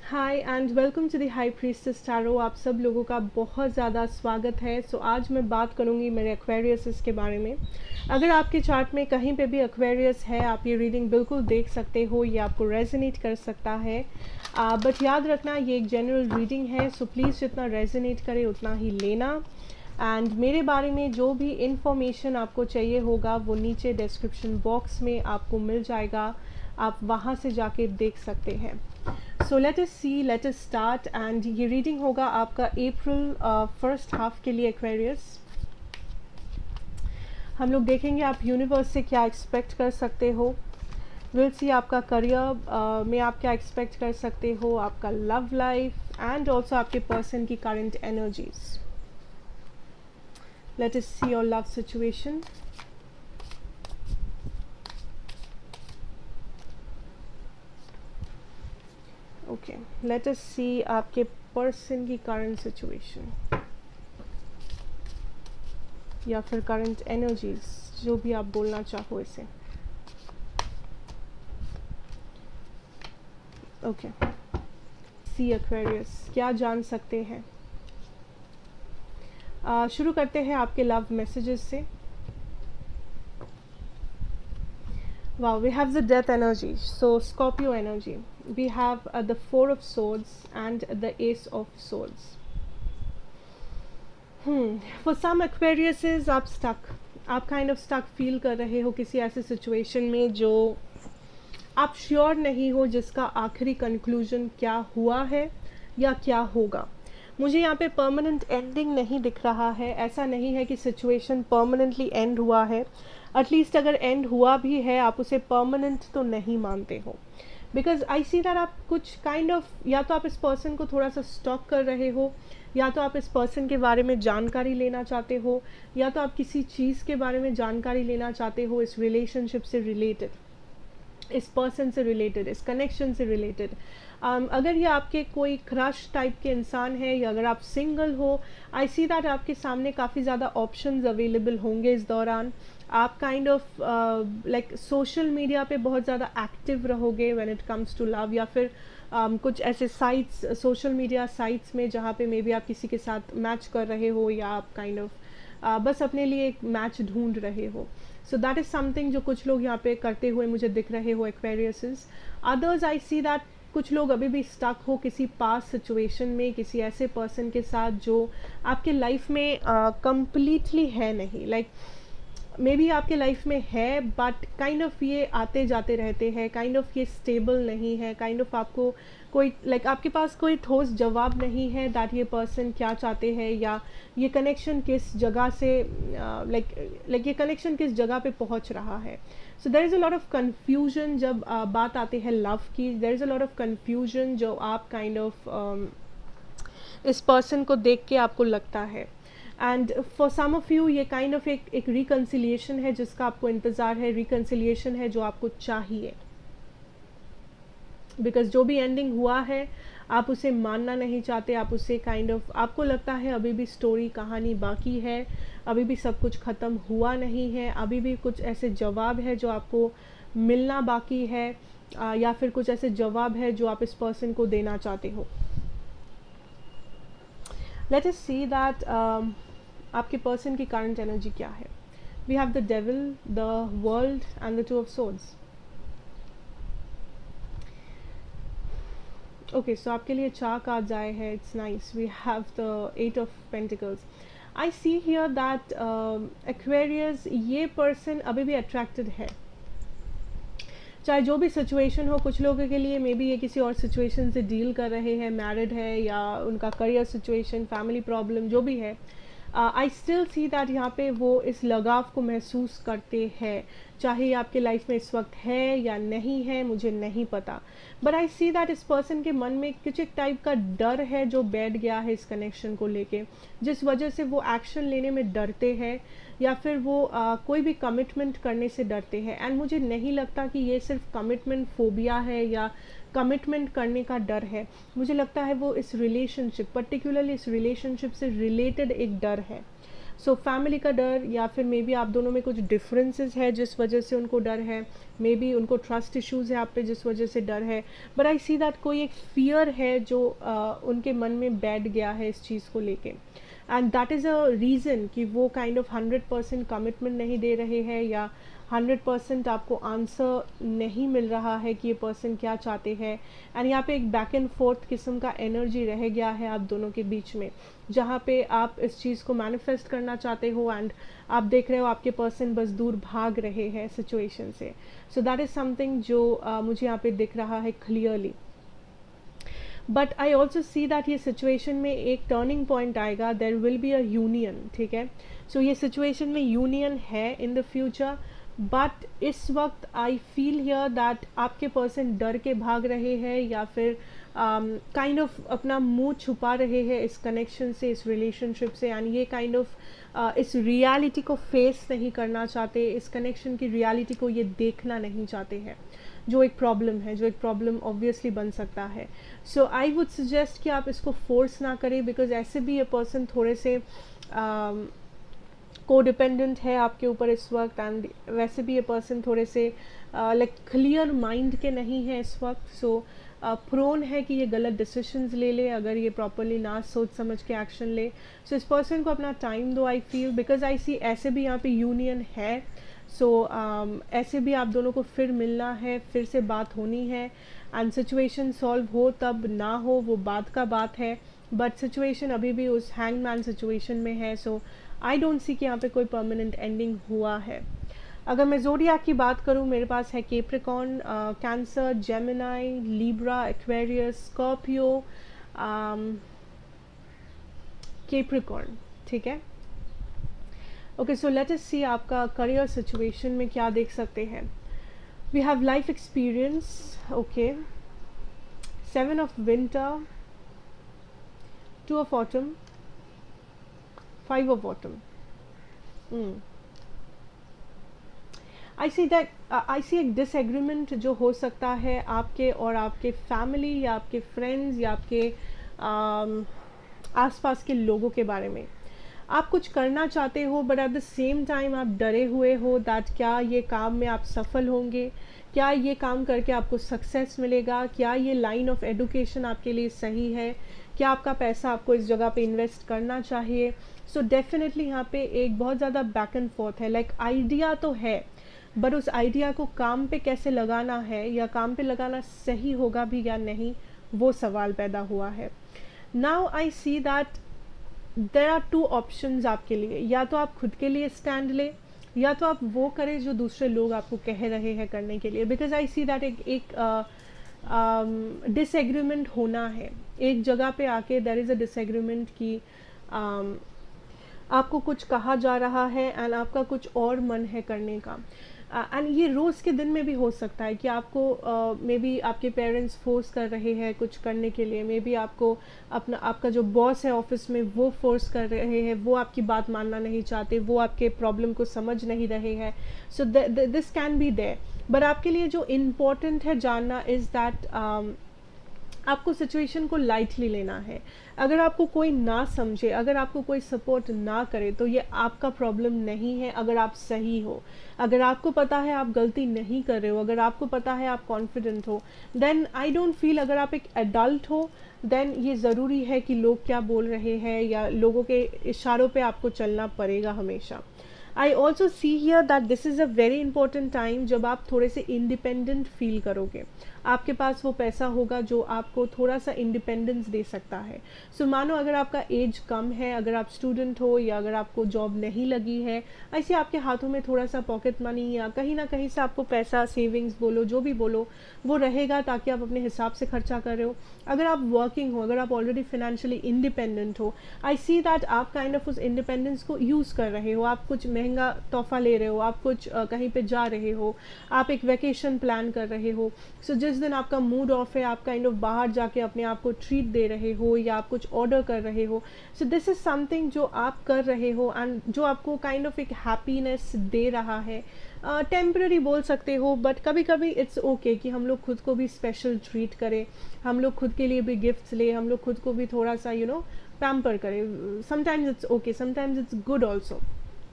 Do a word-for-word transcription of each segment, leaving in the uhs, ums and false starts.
Hi and welcome to the high priestess tarot. आप सब लोगों का बहुत ज़्यादा स्वागत है। सो so, आज मैं बात करूँगी मेरे एक्वेरियस के बारे में। अगर आपके चार्ट में कहीं पे भी एक्वेरियस है, आप ये रीडिंग बिल्कुल देख सकते हो, ये आपको रेजोनेट कर सकता है। बट uh, याद रखना ये एक जनरल रीडिंग है, सो so प्लीज़ जितना रेजोनेट करे उतना ही लेना। एंड मेरे बारे में जो भी इंफॉर्मेशन आपको चाहिए होगा वो नीचे डिस्क्रिप्शन बॉक्स में आपको मिल जाएगा, आप वहाँ से जाके देख सकते हैं। So let us see, let us start. And ये रीडिंग होगा आपका अप्रैल फर्स्ट हाफ के लिए एक्वेरियस। हम लोग देखेंगे आप यूनिवर्स से क्या एक्सपेक्ट कर सकते हो। विल सी आपका करियर uh, में आप क्या एक्सपेक्ट कर सकते हो, आपका लव लाइफ एंड ऑल्सो आपके पर्सन की current energies. Let us see your love situation. Okay, let us see आपके पर्सन की करंट सिचुएशन या फिर करंट एनर्जीज, जो भी आप बोलना चाहो इसे। ओके, सी एक्वेरियस क्या जान सकते हैं। uh, शुरू करते हैं आपके लव मैसेजेस से। Wow, we have the death energy, so Scorpio energy. We have uh, the Four of Swords and the Ace of Swords. Hmm. For some Aquariuses, आप stuck. आप kind of stuck feel कर रहे हो किसी ऐसे situation में जो आप श्योर नहीं हो, जिसका आखिरी कंक्लूजन क्या हुआ है या क्या होगा। मुझे यहाँ पे परमानेंट एंडिंग नहीं दिख रहा है। ऐसा नहीं है कि सिचुएशन परमानेंटली एंड हुआ है। एटलीस्ट अगर एंड हुआ भी है, आप उसे परमानेंट तो नहीं मानते हो। बिकॉज आई सी दैट आप कुछ काइंड ऑफ, या तो आप इस पर्सन को थोड़ा सा स्टॉक कर रहे हो, या तो आप इस पर्सन के बारे में जानकारी लेना चाहते हो, या तो आप किसी चीज़ के बारे में जानकारी लेना चाहते हो इस रिलेशनशिप से रिलेटेड, इस पर्सन से रिलेटेड, इस कनेक्शन से रिलेटेड। um, अगर ये आपके कोई क्रश टाइप के इंसान है, या अगर आप सिंगल हो, आई सी दैट आपके सामने काफ़ी ज़्यादा ऑप्शंस अवेलेबल होंगे इस दौरान। आप kind of like social media पे बहुत ज़्यादा एक्टिव रहोगे when it comes to love, या फिर um, कुछ ऐसे साइट्स, सोशल मीडिया साइट्स में जहाँ पे मे बी आप किसी के साथ मैच कर रहे हो, या आप काइंड ऑफ uh, बस अपने लिए एक मैच ढूंढ रहे हो। सो दैट इज़ समथिंग जो कुछ लोग यहाँ पे करते हुए मुझे दिख रहे हो एक्वेरियसेस। अदर्स आई सी दैट कुछ लोग अभी भी स्टक हो किसी पास सिचुएशन में, किसी ऐसे पर्सन के साथ जो आपके लाइफ में कंप्लीटली uh, है नहीं। लाइक मे बी आपके लाइफ में है, बट काइंड ऑफ ये आते जाते रहते हैं, काइंड ऑफ ये स्टेबल नहीं है, काइंड ऑफ आपको कोई लाइक like, आपके पास कोई ठोस जवाब नहीं है दैट ये पर्सन क्या चाहते हैं, या ये कनेक्शन किस जगह से लाइक uh, लाइक like, ये कनेक्शन किस जगह पे पहुंच रहा है। So there is a lot of confusion जब uh, बात आती है लव की। There is a lot of confusion जो आप kind kind of of, um, इस पर्सन को देख के आपको लगता है। And for some of you ये काइंड ऑफ एक एक रिकन्सिलिएशन है जिसका आपको इंतज़ार है, रिकन्सिलिएशन है जो आपको चाहिए। बिकॉज जो भी एंडिंग हुआ है आप उसे मानना नहीं चाहते, आप उसे काइंड ऑफ, आपको लगता है अभी भी स्टोरी, कहानी बाकी है, अभी भी सब कुछ ख़त्म हुआ नहीं है, अभी भी कुछ ऐसे जवाब है जो आपको मिलना बाकी है, आ, या फिर कुछ ऐसे जवाब है जो आप इस पर्सन को देना चाहते हो। लेट अस सी दैट आपके पर्सन की करंट एनर्जी क्या है। We have the devil, the world and the two of swords. Okay, so आपके लिए चार कार्ड्स आए हैं। It's nice. We have the eight of pentacles. I see here that Aquarius, ये पर्सन अभी भी अट्रैक्टेड है, चाहे जो भी सिचुएशन हो। कुछ लोगों के लिए मे बी ये किसी और सिचुएशन से डील कर रहे हैं, मैरिड है या उनका करियर सिचुएशन, फैमिली प्रॉब्लम, जो भी है। आई स्टिल सी दैट यहाँ पे वो इस लगाव को महसूस करते हैं, चाहे ये आपके लाइफ में इस वक्त है या नहीं है, मुझे नहीं पता। बट आई सी दैट इस पर्सन के मन में कुछ एक टाइप का डर है जो बैठ गया है इस कनेक्शन को लेके, जिस वजह से वो एक्शन लेने में डरते हैं, या फिर वो आ, कोई भी कमिटमेंट करने से डरते हैं। एंड मुझे नहीं लगता कि ये सिर्फ कमिटमेंट फोबिया है या कमिटमेंट करने का डर है। मुझे लगता है वो इस रिलेशनशिप, पर्टिकुलरली इस रिलेशनशिप से रिलेटेड एक डर है। सो फैमिली का डर, या फिर मे बी आप दोनों में कुछ डिफरेंसेस है जिस वजह से उनको डर है, मे बी उनको ट्रस्ट इश्यूज़ है आप पे जिस वजह से डर है, बट आई सी दैट कोई एक फियर है जो uh, उनके मन में बैठ गया है इस चीज़ को लेके, and that is a reason कि वो kind of hundred percent commitment नहीं दे रहे हैं, या हंड्रेड परसेंट आपको आंसर नहीं मिल रहा है कि ये पर्सन क्या चाहते हैं, एंड यहाँ पे एक बैक एंड फोर्थ किस्म का एनर्जी रह गया है आप दोनों के बीच में, जहाँ पे आप इस चीज़ को मैनिफेस्ट करना चाहते हो एंड आप देख रहे हो आपके पर्सन बस दूर भाग रहे हैं सिचुएशन से. सो दैट इज़ समथिंग जो uh, मुझे यहाँ पे दिख रहा है clearly. But I also see that ये सिचुएशन में एक टर्निंग पॉइंट आएगा, there will be a union. ठीक है, सो so, ये सिचुएशन में यूनियन है इन द फ्यूचर, बट इस वक्त आई फील हियर दैट आपके पर्सन डर के भाग रहे हैं, या फिर kind um, of kind of अपना मुंह छुपा रहे हैं इस कनेक्शन से, इस रिलेशनशिप से, एंड ये kind kind of of, uh, इस रियलिटी को फेस नहीं करना चाहते, इस कनेक्शन की रियलिटी को ये देखना नहीं चाहते हैं, जो एक प्रॉब्लम है, जो एक प्रॉब्लम ऑब्वियसली बन सकता है. सो आई वुड सजेस्ट कि आप इसको फोर्स ना करें, बिकॉज ऐसे भी ये पर्सन थोड़े से को डिपेंडेंट है आपके ऊपर इस वक्त, एंड वैसे भी ये पर्सन थोड़े से लाइक क्लियर माइंड के नहीं है इस वक्त. सो प्रोन है कि ये गलत डिसीजंस ले ले अगर ये प्रॉपरली ना सोच समझ के एक्शन ले. सो so, इस पर्सन को अपना टाइम दो आई फील, बिकॉज आई सी ऐसे भी यहाँ पे यूनियन है. सो so, um, ऐसे भी आप दोनों को फिर मिलना है, फिर से बात होनी है, एंड सिचुएशन सॉल्व हो तब ना हो वो बात का बात है, बट सिचुएशन अभी भी उस हैंगमैन सिचुएशन में है. सो आई डोंट सी कि यहाँ पे कोई परमानेंट एंडिंग हुआ है. अगर मैं ज़ोडिएक की बात करूँ, मेरे पास है Capricorn, Cancer, Gemini, Libra, Aquarius, Scorpio, Capricorn. ठीक है, ओके, सो लेट अस सी आपका करियर सिचुएशन में क्या देख सकते हैं. We have life experience, okay, seven of winter, two of autumn, five of autumn. I see that I see एक disagreement जो हो सकता है आपके और आपके फैमिली या आपके फ्रेंड्स या आपके um, आसपास के लोगों के बारे में. आप कुछ करना चाहते हो, but at the same time आप डरे हुए हो दैट क्या ये काम में आप सफल होंगे, क्या ये काम करके आपको सक्सेस मिलेगा, क्या ये लाइन ऑफ एडुकेशन आपके लिए सही है, क्या आपका पैसा आपको इस जगह पे इन्वेस्ट करना चाहिए. सो डेफिनेटली यहाँ पे एक बहुत ज़्यादा बैक एंड फोर्थ है. लाइक आइडिया तो है, बट उस आइडिया को काम पे कैसे लगाना है, या काम पे लगाना सही होगा भी या नहीं, वो सवाल पैदा हुआ है. Now I see that there are two options आपके लिए. या तो आप खुद के लिए स्टैंड ले, या तो आप वो करें जो दूसरे लोग आपको कह रहे हैं करने के लिए. बिकॉज आई सी दैट एक एक डिसएग्रीमेंट uh, um, होना है एक जगह पे आके. देर इज़ अ डिसएग्रीमेंट कि um, आपको कुछ कहा जा रहा है एंड आपका कुछ और मन है करने का. एंड uh, ये रोज़ के दिन में भी हो सकता है कि आपको मे uh, बी आपके पेरेंट्स फोर्स कर रहे हैं कुछ करने के लिए, मे बी आपको अपना आपका जो बॉस है ऑफिस में वो फोर्स कर रहे हैं, वो आपकी बात मानना नहीं चाहते, वो आपके प्रॉब्लम को समझ नहीं रहे हैं. So this can be there, but आपके लिए जो इम्पोर्टेंट है जानना इज़ दैट आपको सिचुएशन को लाइटली लेना है. अगर आपको कोई ना समझे, अगर आपको कोई सपोर्ट ना करे, तो ये आपका प्रॉब्लम नहीं है. अगर आप सही हो, अगर आपको पता है आप गलती नहीं कर रहे हो, अगर आपको पता है आप कॉन्फिडेंट हो, देन आई डोंट फील, अगर आप एक एडल्ट हो, देन ये ज़रूरी है कि लोग क्या बोल रहे हैं या लोगों के इशारों पे आपको चलना पड़ेगा हमेशा. I also see here that this is a very important time जब आप थोड़े से इंडिपेंडेंट फील करोगे. आपके पास वो पैसा होगा जो आपको थोड़ा सा इंडिपेंडेंस दे सकता है. सो so, मानो अगर आपका एज कम है, अगर आप स्टूडेंट हो या अगर आपको जॉब नहीं लगी है, ऐसे आपके हाथों में थोड़ा सा पॉकेट मनी या कहीं ना कहीं से आपको पैसा, सेविंग्स बोलो, जो भी बोलो, वो रहेगा ताकि आप अपने हिसाब से खर्चा कर रहे हो. अगर आप वर्किंग हो, अगर आप ऑलरेडी फाइनेंशियली इंडिपेंडेंट हो, आई सी दैट आप काइंड ऑफ उस इंडिपेंडेंस को यूज़ कर रहे हो. आप कुछ महंगा तोहफा ले रहे हो, आप कुछ uh, कहीं पे जा रहे हो, आप एक वेकेशन प्लान कर रहे हो. सो so, जिस दिन आपका मूड ऑफ है, आप काइंड ऑफ बाहर जाके अपने आप को ट्रीट दे रहे हो या आप कुछ ऑर्डर कर रहे हो, सो दिस इज़ समथिंग जो आप कर रहे हो एंड जो आपको काइंड ऑफ एक हैप्पीनेस दे रहा है। टेम्पररी uh, बोल सकते हो, बट कभी कभी इट्स ओके कि हम लोग खुद को भी स्पेशल ट्रीट करें, हम लोग खुद के लिए भी गिफ्ट्स ले, हम लोग खुद को भी थोड़ा सा यू नो पैम्पर करें। Sometimes it's okay, sometimes it's good also.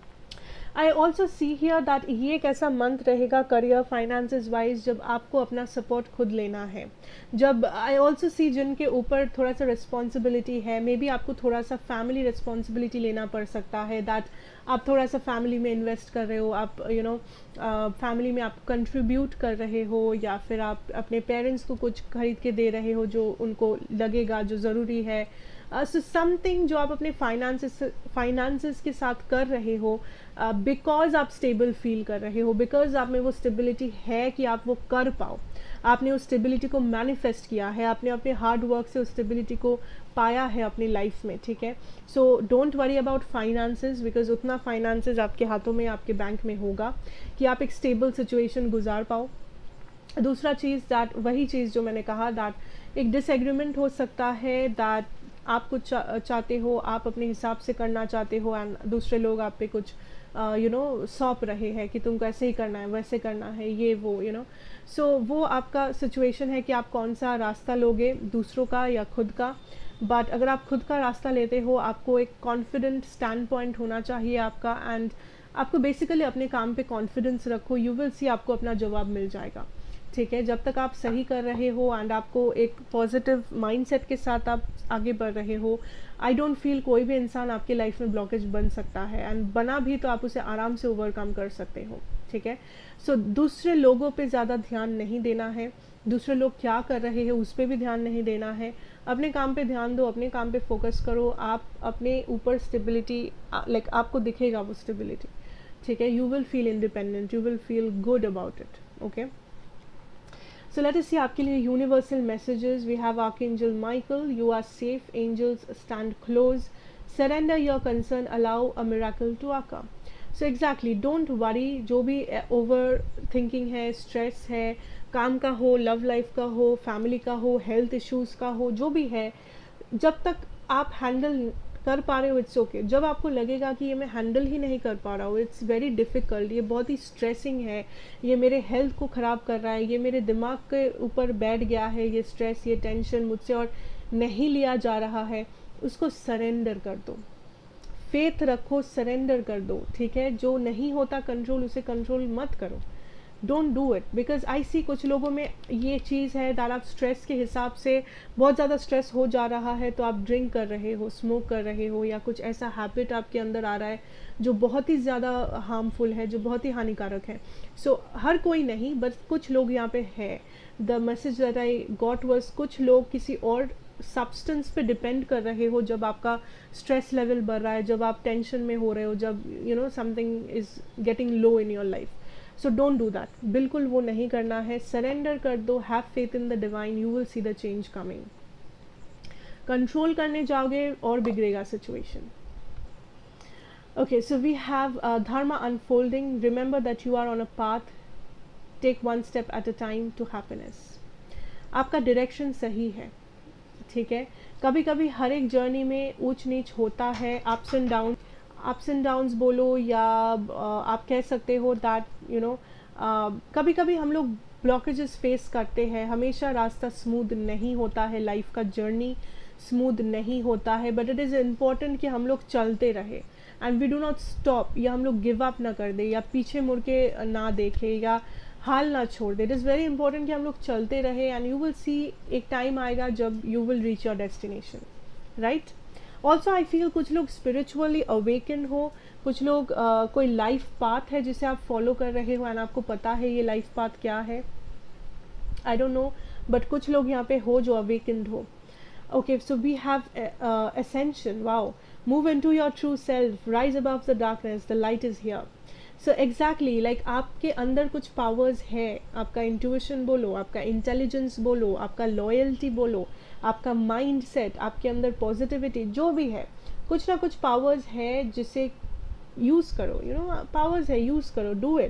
I also see here that ये एक ऐसा मंथ रहेगा करियर फाइनेंसेस वाइज जब आपको अपना सपोर्ट खुद लेना है। जब आई ऑल्सो सी जिनके ऊपर थोड़ा सा रिस्पॉन्सिबिलिटी है, मे बी आपको थोड़ा सा फैमिली रिस्पॉन्सिबिलिटी लेना पड़ सकता है, दैट आप थोड़ा सा फैमिली में इन्वेस्ट कर रहे हो, आप यू नो फैमिली में आप कंट्रीब्यूट कर रहे हो, या फिर आप अपने पेरेंट्स को कुछ खरीद के दे रहे हो जो उनको लगेगा जो ज़रूरी है। सो uh, समथिंग so जो आप अपने फाइनेंसेस फाइनेंसेस के साथ कर रहे हो बिकॉज uh, आप स्टेबल फील कर रहे हो, बिकॉज आप में वो स्टेबिलिटी है कि आप वो कर पाओ, आपने उस स्टेबिलिटी को मैनिफेस्ट किया है, आपने अपने हार्ड वर्क से उस स्टेबिलिटी को पाया है अपनी लाइफ में, ठीक है। So don't worry about finances, because उतना फाइनेंसेस आपके हाथों में, आपके बैंक में होगा कि आप एक स्टेबल सिचुएशन गुजार पाओ। दूसरा चीज़ दैट वही चीज़ जो मैंने कहा, दैट एक डिसएग्रीमेंट हो सकता है, दैट आप कुछ चा, चाहते हो, आप अपने हिसाब से करना चाहते हो एंड दूसरे लोग आप पे कुछ यू नो सौंप रहे हैं कि तुमको ऐसे ही करना है, वैसे करना है, ये वो यू नो सो वो आपका सिचुएशन है कि आप कौन सा रास्ता लोगे, दूसरों का या खुद का। बट अगर आप खुद का रास्ता लेते हो, आपको एक कॉन्फिडेंट स्टैंड पॉइंट होना चाहिए आपका, एंड आपको बेसिकली अपने काम पे कॉन्फिडेंस रखो, यू विल सी आपको अपना जवाब मिल जाएगा, ठीक है। जब तक आप सही कर रहे हो एंड आपको एक पॉजिटिव माइंडसेट के साथ आप आगे बढ़ रहे हो, आई डोंट फील कोई भी इंसान आपके लाइफ में ब्लॉकेज बन सकता है, एंड बना भी तो आप उसे आराम से ओवरकम कर सकते हो, ठीक है। सो so, दूसरे लोगों पे ज़्यादा ध्यान नहीं देना है, दूसरे लोग क्या कर रहे हैं उस पर भी ध्यान नहीं देना है, अपने काम पे ध्यान दो, अपने काम पे फोकस करो, आप अपने ऊपर स्टेबिलिटी लाइक आपको दिखेगा वो स्टेबिलिटी, ठीक है। You will feel independent, you will feel good about it, okay. So let us see आपके लिए universal messages. We have Archangel Michael, you are safe, angels stand close, surrender your concern, allow a miracle to occur. So exactly, don't worry, जो भी over thinking है, stress है, काम का हो, love life का हो, family का हो, health issues का हो, जो भी है, जब तक आप handle कर पा रहे हो इट्स ओके। जब आपको लगेगा कि ये मैं हैंडल ही नहीं कर पा रहा हूँ, इट्स वेरी डिफ़िकल्ट, ये बहुत ही स्ट्रेसिंग है, ये मेरे हेल्थ को ख़राब कर रहा है, ये मेरे दिमाग के ऊपर बैठ गया है, ये स्ट्रेस, ये टेंशन मुझसे और नहीं लिया जा रहा है, उसको सरेंडर कर दो, फेथ रखो, सरेंडर कर दो, ठीक है। जो नहीं होता कंट्रोल, उसे कंट्रोल मत करो, don't do it, because I see कुछ लोगों में ये चीज़ है दैट आप स्ट्रेस के हिसाब से बहुत ज़्यादा स्ट्रेस हो जा रहा है तो आप ड्रिंक कर रहे हो, स्मोक कर रहे हो, या कुछ ऐसा हैबिट आपके अंदर आ रहा है जो बहुत ही ज़्यादा हार्मफुल है, जो बहुत ही हानिकारक है। सो so, हर कोई नहीं, बस कुछ लोग यहाँ पे है। The message that I got was कुछ लोग किसी और सब्सटेंस पे डिपेंड कर रहे हो जब आपका स्ट्रेस लेवल बढ़ रहा है, जब आप टेंशन में हो रहे हो, जब you know something is getting low in your life. So don't do that, बिल्कुल वो नहीं करना है, सरेंडर कर दो, have faith in the divine, you will see the change coming. Control करने जाओगे और बिगड़ेगा situation. Okay, so we have dharma unfolding, remember that you are on a path, take one step at a time to happiness. आपका direction सही है, ठीक है। कभी कभी हर एक जर्नी में ऊंच नीच होता है, ups and down, ups and downs बोलो या आप कह सकते हो दैट यू नो कभी कभी हम लोग ब्लॉकेजेस फेस करते हैं, हमेशा रास्ता स्मूथ नहीं होता है, लाइफ का जर्नी स्मूथ नहीं होता है, बट इट इज़ इम्पॉर्टेंट कि हम लोग चलते रहे and we do not stop, या हम लोग गिव अप ना कर दे, या पीछे मुड़ के ना देखे, या हाल ना छोड़ दे। इट इज़ वेरी इंपॉर्टेंट कि हम लोग चलते रहे एंड यू विल सी एक टाइम आएगा जब you will reach your destination, right. Also I feel कुछ लोग स्पिरिचुअली अवेकन हो, कुछ लोग uh, कोई लाइफ पाथ है जिसे आप फॉलो कर रहे हो एंड आपको पता है ये लाइफ पाथ क्या है, आई डोंट नो, बट कुछ लोग यहाँ पे हो जो अवेकन्ड हो। Okay, so we have ascension, wow, move into your true self, rise above the darkness, the light is here. So exactly like आपके अंदर कुछ पावर्स है, आपका इंट्यूशन बोलो, आपका इंटेलिजेंस बोलो, आपका लॉयल्टी बोलो, आपका माइंड सेट, आपके अंदर पॉजिटिविटी, जो भी है, कुछ ना कुछ पावर्स है जिसे यूज़ करो, यू नो पावर्स है, यूज़ करो, डू इट,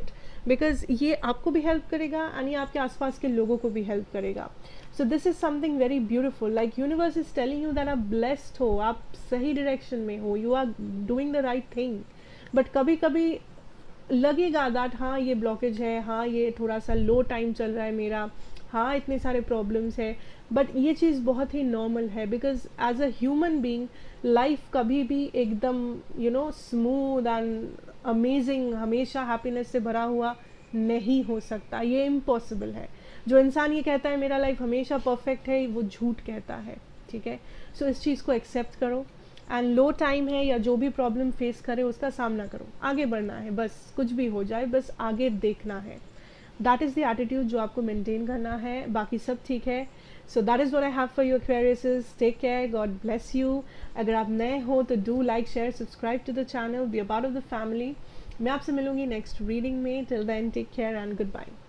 बिकॉज ये आपको भी हेल्प करेगा एंड ये आपके आसपास के लोगों को भी हेल्प करेगा. So this is something very beautiful. Like universe is telling you that आप ब्लेस्ड हो, आप सही डायरेक्शन में हो, you are doing the right thing. But कभी कभी लगेगा दैट हाँ ये ब्लॉकेज है, हाँ ये थोड़ा सा लो टाइम चल रहा है मेरा, हाँ इतने सारे प्रॉब्लम्स है. बट ये चीज़ बहुत ही नॉर्मल है, because as a human being life कभी भी एकदम you know smooth and amazing, हमेशा हैप्पीनेस से भरा हुआ नहीं हो सकता. ये इम्पॉसिबल है. जो इंसान ये कहता है मेरा लाइफ हमेशा परफेक्ट है, वो झूठ कहता है. ठीक है. सो so, इस चीज़ को एक्सेप्ट करो एंड लो टाइम है या जो भी प्रॉब्लम फेस करे उसका सामना करो, आगे बढ़ना है, बस कुछ भी हो जाए बस आगे देखना है. दैट इज़ द एटीट्यूड जो आपको मेंटेन करना है, बाकी सब ठीक है. So that is what I have for you Aquariuses. Take care, God bless you. अगर आप नए हो तो do like share subscribe to the channel, be a part of the family. मैं आपसे मिलूंगी नेक्स्ट रीडिंग में. Till then take care and good bye.